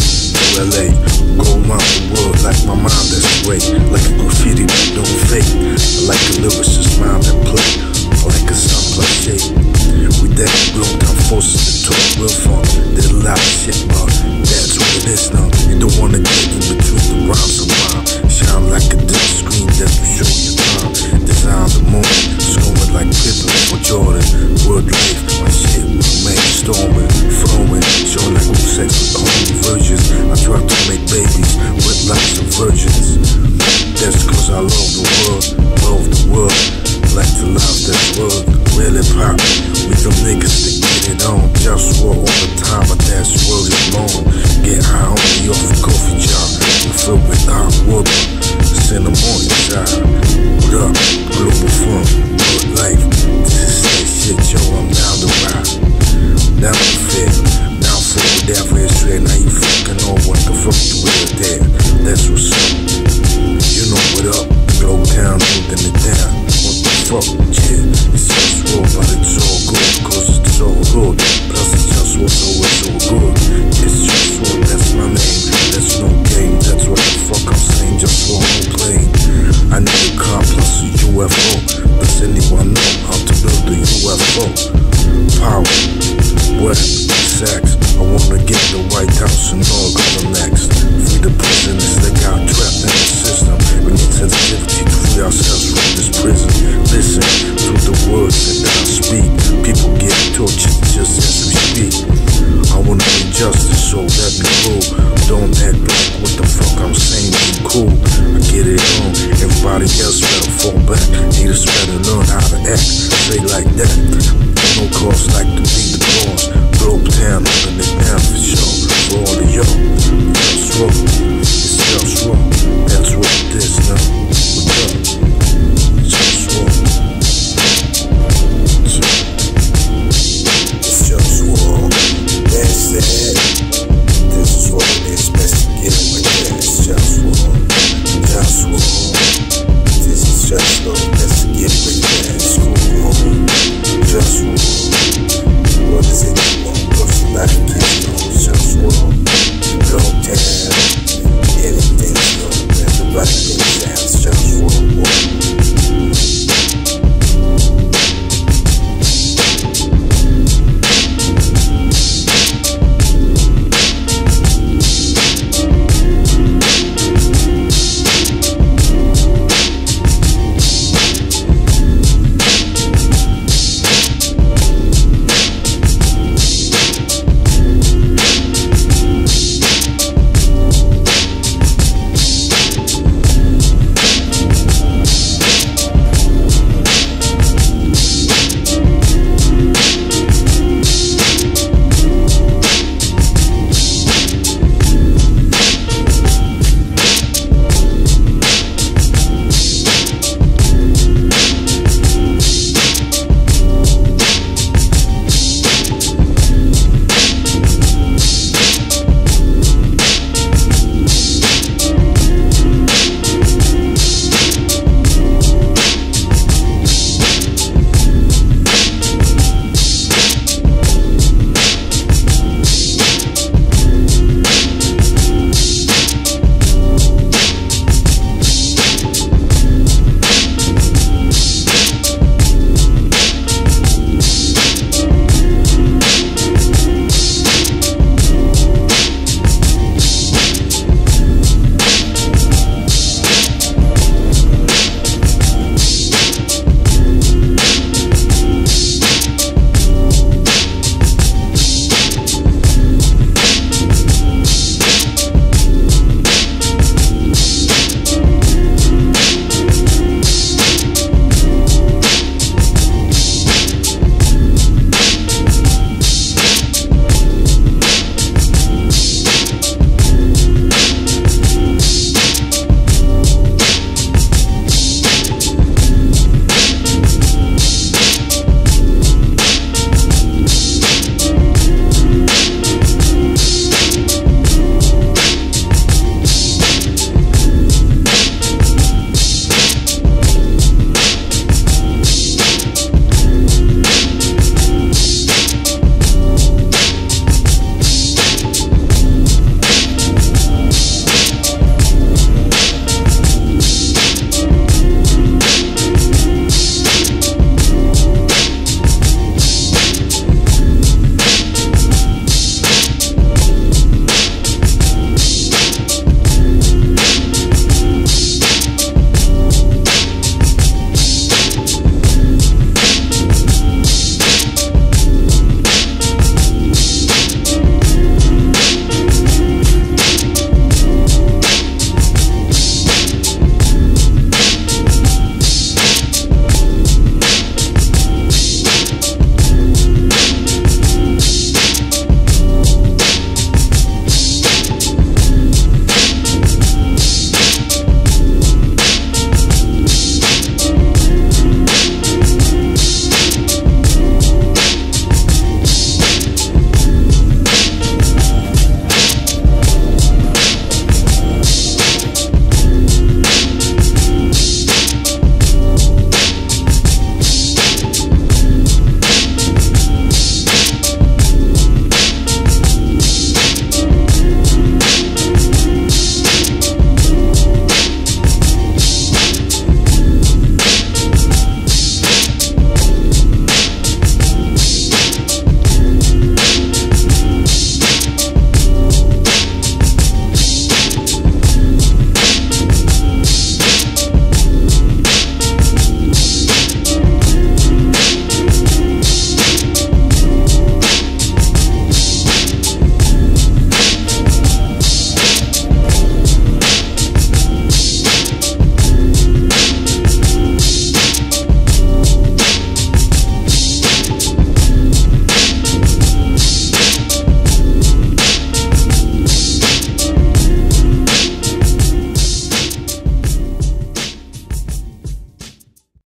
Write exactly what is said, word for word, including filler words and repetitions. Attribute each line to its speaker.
Speaker 1: to L A, go around the world like my mind that's great. Like a graffiti that don't fake, like a lyricist mind that play, or like a sun plus shape. We that long time forces to talk real fun. Did a lot of shit, but that's what it is now. You don't wanna get in between the rhymes and rhyme. Shine like a dim screen that will show you time. Design the moment, scoring like Pippen for Jordan. Word life, my shit, man, storming, flowing, showing like I'm sex with the holy virgins. I try to make babies with lots of virgins. That's cause I love the world, love the world. Like to love this world, really pop. We them niggas that get it on. JustWar all the time, but that's world is long. Get high on me off a coffee jar, and fill with hot water. Send them on your side. What up, Globalfirm, good life. This is that shit, yo, I'm down to ride. Down to fit, down for the down for history. Now you fucking know what the fuck you real there. That's what's up. You know what up, Glow Town, holding it down. What the fuck, yeah, it's JustWar, but it's all good, cause it's all good. Plus it's JustWar, so it's all good. It's JustWar, that's my name, that's no game. That's what the fuck I'm saying, JustWar, no plane. I need a car plus a U F O. Does anyone know how to build a U F O? Power, what, sex. I wanna get the White House and all going next. Free the prisoners that got trapped in the system. We need sensitivity to free ourselves from this prison. Listen to the words that I speak. People get tortured just as we speak. I wanna be justice, so let me rule. Don't act like what the fuck I'm saying, be cool. I get it on, everybody else better fall back. Haters better